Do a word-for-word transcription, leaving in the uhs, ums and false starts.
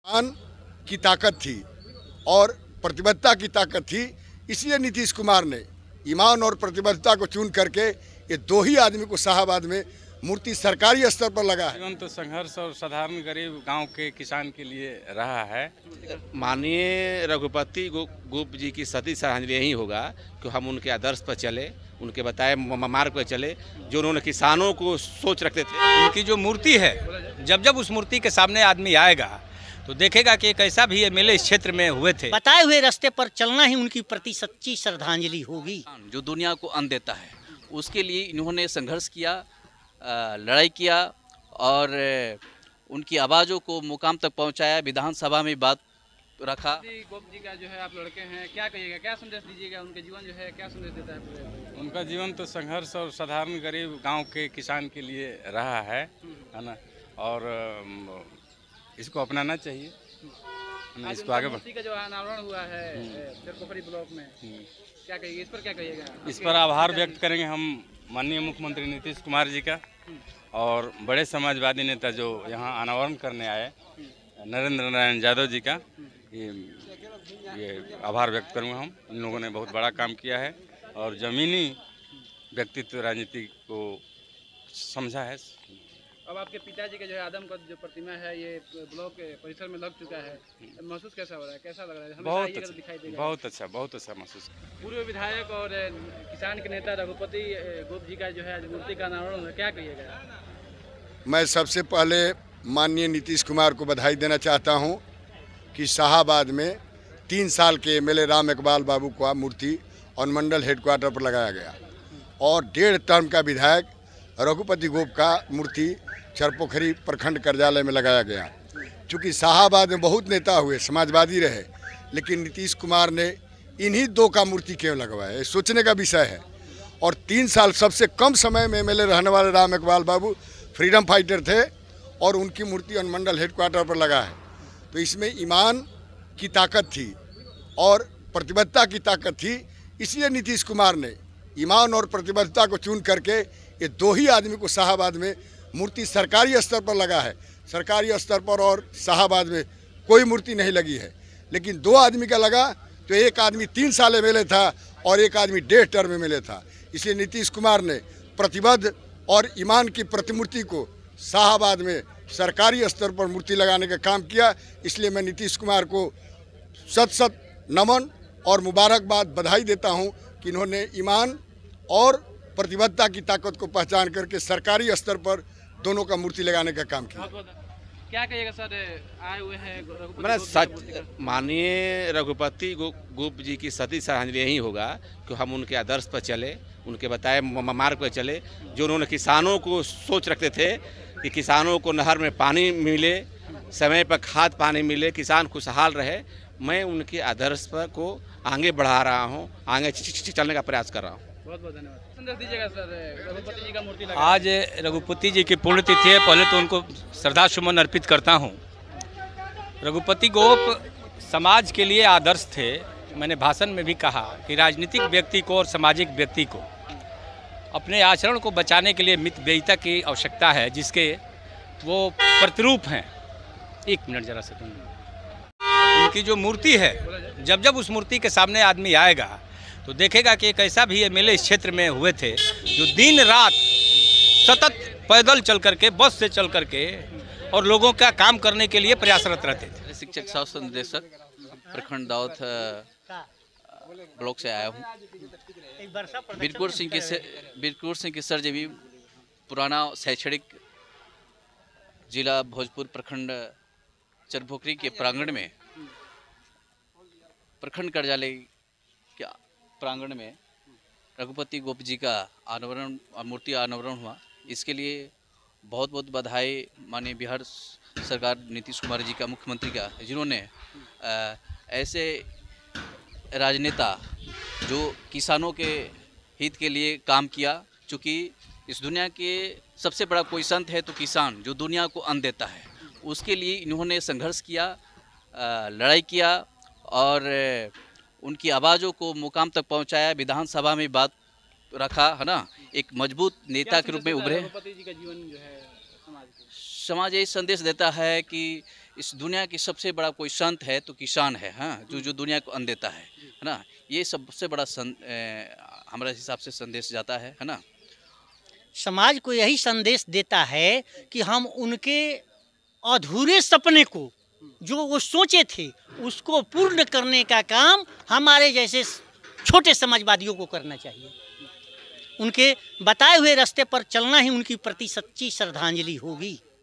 ईमान की ताकत थी और प्रतिबद्धता की ताकत थी, इसलिए नीतीश कुमार ने ईमान और प्रतिबद्धता को चुन करके ये दो ही आदमी को शाहाबाद में मूर्ति सरकारी स्तर पर लगा है। जीवन तो संघर्ष और साधारण गरीब गांव के किसान के लिए रहा है। माननीय रघुपति गोप जी की सती श्रद्धांजलि यही होगा कि हम उनके आदर्श पर चले, उनके बताए मार्ग पर चले, जो उन्होंने किसानों को सोच रखते थे। उनकी जो मूर्ति है, जब जब उस मूर्ति के सामने आदमी आएगा तो देखेगा कि कैसा भी एमएलए इस क्षेत्र में हुए थे। बताए हुए रास्ते पर चलना ही उनकी प्रति सच्ची श्रद्धांजलि होगी। जो दुनिया को अन्न देता है, उसके लिए इन्होंने संघर्ष किया, लड़ाई किया और उनकी आवाज़ों को मुकाम तक पहुंचाया, विधानसभा में बात रखा। गोप जी का जो है आप लड़के हैं, क्या कहिएगा, क्या संदेश दीजिएगा? उनके जीवन जो है क्या संदेश देता है पूरे? उनका जीवन तो संघर्ष और साधारण गरीब गांव के किसान के लिए रहा है, है ना, और इसको अपनाना चाहिए। आज इसको आगे बढ़ का जो अनावरण हुआ है शेरपोखरी ब्लॉक में, क्या कहिएगा इस पर? क्या कहिएगा इस पर? आभार व्यक्त करेंगे हम माननीय मुख्यमंत्री नीतीश कुमार जी का और बड़े समाजवादी नेता जो यहाँ अनावरण करने आए नरेंद्र नारायण यादव जी का, ये ये आभार व्यक्त करूँगा हम। इन लोगों ने बहुत बड़ा काम किया है और ज़मीनी व्यक्तित्व राजनीति को समझा है। अब आपके पिताजी के जो है आदम का जो प्रतिमा है ये ब्लॉक परिसर में लग चुका है, महसूस कैसा हो रहा है, कैसा लग रहा है? बहुत अच्छा, दिखाई देगा। बहुत अच्छा बहुत अच्छा महसूस। पूर्व विधायक और किसान के नेता रघुपति गोप जी का जो है मूर्ति का अनावरण है, क्या कहिएगा? मैं सबसे पहले माननीय नीतीश कुमार को बधाई देना चाहता हूं कि शाहाबाद में तीन साल के एमएलए राम इकबाल बाबू का मूर्ति अनुमंडल हेडक्वार्टर पर लगाया गया और डेढ़ टर्म का विधायक रघुपति गोप का मूर्ति शेरपोखरी प्रखंड कार्यालय में लगाया गया। चूँकि शाहाबाद में बहुत नेता हुए, समाजवादी रहे, लेकिन नीतीश कुमार ने इन्हीं दो का मूर्ति क्यों लगवाया, सोचने का विषय है। और तीन साल सबसे कम समय में एमएलए रहने वाले राम इकबाल बाबू फ्रीडम फाइटर थे और उनकी मूर्ति अनुमंडल हेडक्वार्टर पर लगा है। तो इसमें ईमान की ताकत थी और प्रतिबद्धता की ताकत थी, इसलिए नीतीश कुमार ने ईमान और प्रतिबद्धता को चुन करके ये दो ही आदमी को शाहाबाद में मूर्ति सरकारी स्तर पर लगा है। सरकारी स्तर पर और शाहाबाद में कोई मूर्ति नहीं लगी है, लेकिन दो आदमी का लगा तो एक आदमी तीन साल एमएलए था और एक आदमी डेढ़ टर्म एमएलए था। इसलिए नीतीश कुमार ने प्रतिबद्ध और ईमान की प्रतिमूर्ति को शाहाबाद में सरकारी स्तर पर मूर्ति लगाने का काम किया। इसलिए मैं नीतीश कुमार को शत शत नमन और मुबारकबाद बधाई देता हूं कि इन्होंने ईमान और प्रतिबद्धता की ताकत को पहचान करके सरकारी स्तर पर दोनों का मूर्ति लगाने का काम किया। क्या कहिएगा सर, आए हुए हैं मेरा सच माननीय रघुपति गोप जी की सती श्रद्धांजलि यही होगा कि हम उनके आदर्श पर चले, उनके बताए मार्ग पर चले, जो उन्होंने किसानों को सोच रखते थे कि किसानों को नहर में पानी मिले, समय पर खाद पानी मिले, किसान खुशहाल रहे। मैं उनके आदर्श पर को आगे बढ़ा रहा हूँ, आगे चलने का प्रयास कर रहा हूँ। बहुत बहुत धन्यवाद। संदेश दीजिएगा सर, रघुपति जी का मूर्ति लगा। आज रघुपति जी की पुण्यतिथि है, पहले तो उनको श्रद्धा सुमन अर्पित करता हूँ। रघुपति गोप समाज के लिए आदर्श थे। मैंने भाषण में भी कहा कि राजनीतिक व्यक्ति को और सामाजिक व्यक्ति को अपने आचरण को बचाने के लिए मितव्ययिता की आवश्यकता है, जिसके वो प्रतिरूप हैं। एक मिनट जरा से, उनकी जो मूर्ति है, जब जब उस मूर्ति के सामने आदमी आएगा तो देखेगा कि कैसा भी एमएलए इस क्षेत्र में हुए थे, जो दिन रात सतत पैदल चल करके, बस से चल करके और लोगों का काम करने के लिए प्रयासरत रहते थे। शिक्षक शासन निदेशक प्रखंड दाऊद ब्लॉक से आया हूँ। बीरपुर सिंह के बीरपुर सिंह के सर जबी पुराना शैक्षणिक जिला भोजपुर प्रखंड शेरपोखरी के प्रांगण में, प्रखंड कार्यालय के प्रांगण में रघुपति गोप जी का अनावरण, मूर्ति अनावरण हुआ। इसके लिए बहुत बहुत बधाई माननीय बिहार सरकार नीतीश कुमार जी का, मुख्यमंत्री का, जिन्होंने ऐसे राजनेता जो किसानों के हित के लिए काम किया। चूँकि इस दुनिया के सबसे बड़ा कोई संत है तो किसान, जो दुनिया को अन्न देता है, उसके लिए इन्होंने संघर्ष किया, लड़ाई किया और उनकी आवाज़ों को मुकाम तक पहुंचाया, विधानसभा में बात रखा, है ना। एक मजबूत नेता के रूप में उभरे। रघुपति जी का जीवन जो है समाज को समाज यही संदेश देता है कि इस दुनिया की सबसे बड़ा कोई संत है तो किसान है, हाँ, जो जो दुनिया को अन्न देता है, है ना। ये सबसे बड़ा सं, हमारे हिसाब से संदेश जाता है, है ना। समाज को यही संदेश देता है कि हम उनके अधूरे सपने को, जो वो सोचे थे, उसको पूर्ण करने का काम हमारे जैसे छोटे समाजवादियों को करना चाहिए। उनके बताए हुए रास्ते पर चलना ही उनकी प्रति सच्ची श्रद्धांजलि होगी।